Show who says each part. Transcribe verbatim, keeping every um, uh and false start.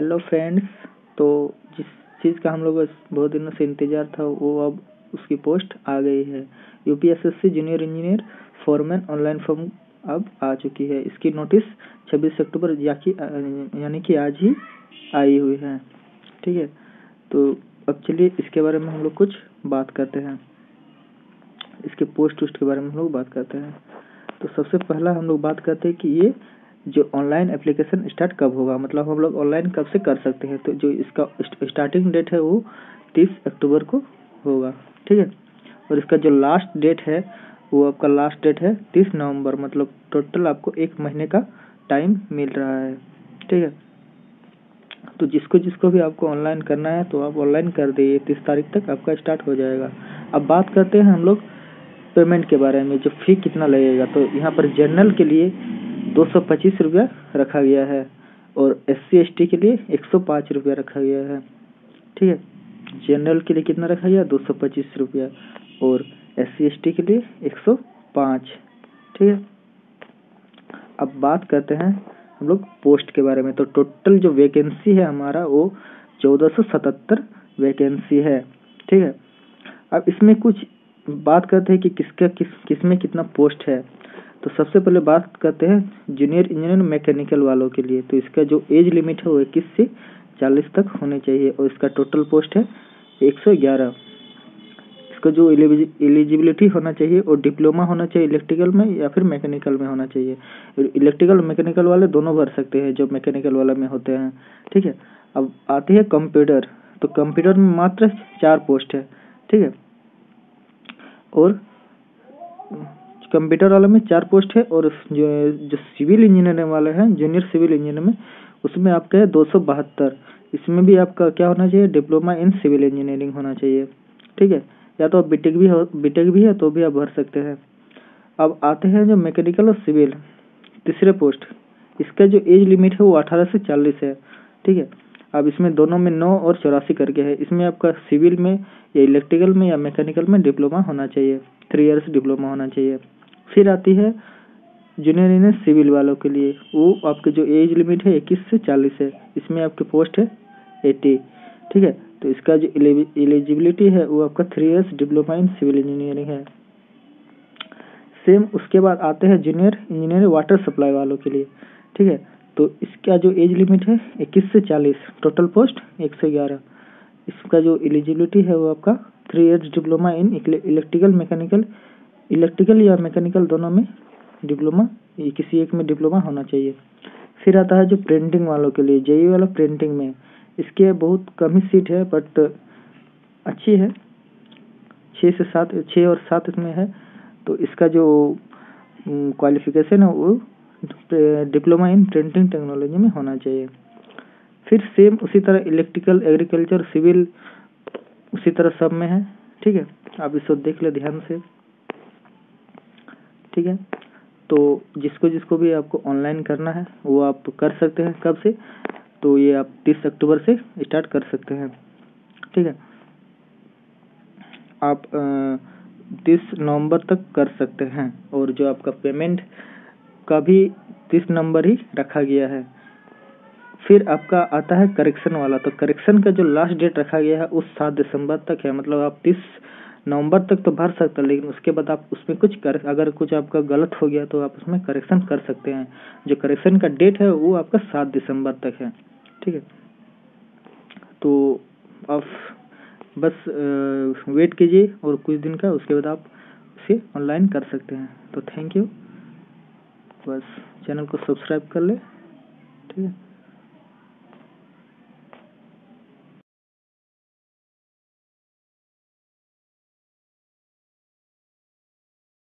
Speaker 1: Hello friends, तो जिस चीज़ का हम लोग बहुत दिनों से इंतज़ार था वो अब उसकी पोस्ट आ गई है। UPSSC junior engineer foreman online form अब आ चुकी है। इसकी नोटिस छब्बीस अक्टूबर यानी कि आज ही आई हुई है। ठीक है, तो अब चलिए इसके बारे में हम लोग कुछ बात करते हैं। इसके पोस्ट वोस्ट के बारे में हम लोग बात करते हैं। तो सबसे पहला हम लोग बात करते हैं कि ये जो ऑनलाइन एप्लीकेशन स्टार्ट कब होगा, मतलब हम लोग ऑनलाइन कब से कर सकते हैं। तो जो इसका स्टार्टिंग डेट है वो तीस अक्टूबर को होगा। ठीक है, और इसका जो लास्ट डेट है वो आपका लास्ट डेट है तीस नवंबर, मतलब टोटल आपको एक महीने का टाइम मिल रहा है। ठीक है, तो जिसको जिसको भी आपको ऑनलाइन करना है तो आप ऑनलाइन कर दीजिए, तीस तारीख तक आपका स्टार्ट हो जाएगा। अब बात करते हैं हम लोग पेमेंट के बारे में, जो फी कितना लगेगा। तो यहाँ पर जनरल के लिए दो सौ पच्चीस रुपया रखा गया है और एस सी एस टी के लिए एक सौ पाँच रुपया रखा गया है। ठीक है, जनरल के लिए कितना रखा गया, दो सौ पच्चीस रुपया, और एस सी एस टी के लिए एक सौ पाँच। ठीक है, अब बात करते हैं हम लोग पोस्ट के बारे में। तो टोटल जो वैकेंसी है हमारा वो चौदह सौ सतहत्तर वैकेंसी है। ठीक है, अब इसमें कुछ बात करते हैं कि किसका किस किस में कितना पोस्ट है। तो सबसे पहले बात करते हैं जूनियर इंजीनियर मैकेनिकल वालों के लिए। तो इसका जो एज लिमिट है वो इक्कीस से चालीस तक होनी चाहिए और इसका टोटल पोस्ट है एक सौ ग्यारह। इसका जो एलिजिबिलिटी होना चाहिए और डिप्लोमा होना चाहिए इलेक्ट्रिकल में या फिर मैकेनिकल में होना चाहिए। इलेक्ट्रिकल मैकेनिकल वाले दोनों भर सकते हैं जो मैकेनिकल वाला में होते हैं। ठीक है, अब आती है कंप्यूटर। तो कंप्यूटर में मात्र चार पोस्ट है। ठीक है, और कंप्यूटर वाले में चार पोस्ट है, और जो जो सिविल इंजीनियर वाले हैं जूनियर सिविल इंजीनियर में उसमें आपका है दो सौ बहत्तर। इसमें भी आपका क्या होना चाहिए, डिप्लोमा इन सिविल इंजीनियरिंग होना चाहिए। ठीक है, या तो बीटेक भी हो बीटेक भी है तो भी आप भर सकते हैं। अब आते हैं जो मैकेनिकल और सिविल तीसरे पोस्ट। इसका जो एज लिमिट है वो अठारह से चालीस है। ठीक है, अब इसमें दोनों में नौ और चौरासी करके है। इसमें आपका सिविल में या इलेक्ट्रिकल में या मैकेनिकल में डिप्लोमा होना चाहिए, थ्री इयर्स डिप्लोमा होना चाहिए। फिर आती है जूनियर इंजीनियर सिविल वालों के लिए, वो आपके जो एज लिमिट है इक्कीस से चालीस है। इसमें आपके पोस्ट है अस्सी। ठीक है, तो इसका जो एलिजिबिलिटी है वो आपका three years diploma in civil engineering है। सेम उसके बाद आते हैं जूनियर इंजीनियर वाटर सप्लाई वालों के लिए। ठीक है, तो इसका जो एज लिमिट है इक्कीस से चालीस, टोटल पोस्ट एक सौ ग्यारह। इसका जो एलिजिबिलिटी है वो आपका three years diploma in electrical mechanical electrical या मैकेनिकल दोनों में डिप्लोमा, किसी एक में डिप्लोमा होना चाहिए। फिर आता है जो प्रिंटिंग वालों के लिए, जेई वाला प्रिंटिंग में इसके बहुत कम ही सीट है बट अच्छी है, छः से सात छः और सात इसमें है। तो इसका जो क्वालिफिकेशन है वो डिप्लोमा इन प्रिंटिंग टेक्नोलॉजी में होना चाहिए। फिर सेम उसी तरह इलेक्ट्रिकल एग्रीकल्चर सिविल उसी तरह सब में है। ठीक है, आप इसको देख ले ध्यान से। ठीक है, तो जिसको जिसको भी आपको ऑनलाइन करना है वो आप कर सकते हैं। कब से, तो ये आप तीस अक्टूबर से स्टार्ट कर सकते हैं। ठीक है, आप तीस नवंबर तक कर सकते हैं, और जो आपका पेमेंट का भी तीस नवंबर ही रखा गया है। फिर आपका आता है करेक्शन वाला। तो करेक्शन का जो लास्ट डेट रखा गया है उस सात दिसंबर तक है, मतलब आप तीस नवंबर तक तो भर सकते हैं, लेकिन उसके बाद आप उसमें कुछ कर अगर कुछ आपका गलत हो गया तो आप उसमें करेक्शन कर सकते हैं। जो करेक्शन का डेट है वो आपका सात दिसंबर तक है। ठीक है, तो आप बस वेट कीजिए और कुछ दिन का, उसके बाद आप उसे ऑनलाइन कर सकते हैं। तो थैंक यू, बस चैनल को सब्सक्राइब कर ले। ठीक है।